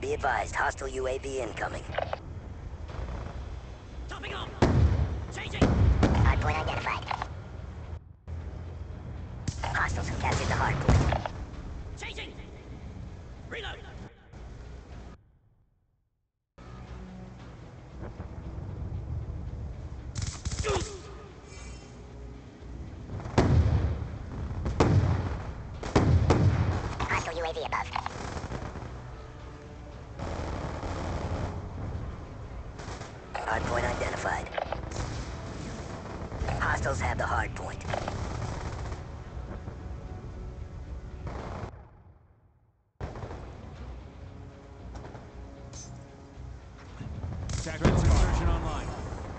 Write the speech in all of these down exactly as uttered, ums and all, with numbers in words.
Be advised, hostile U A V incoming. Topping off! Changing! Hardpoint identified. Hostiles have captured the hardpoint. Changing! Reload! Hostile U A V above. Hardpoint identified. Hostiles have the hardpoint. Tactical insertion online.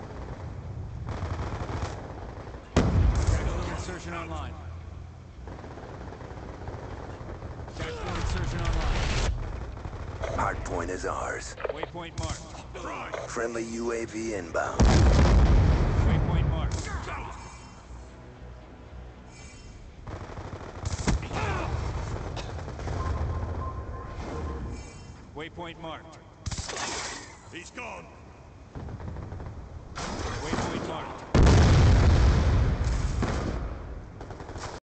Tactical insertion online. Tactical insertion online. Hardpoint is ours. Waypoint marked. Friendly U A V inbound. Waypoint marked. Waypoint marked. He's gone. Waypoint marked.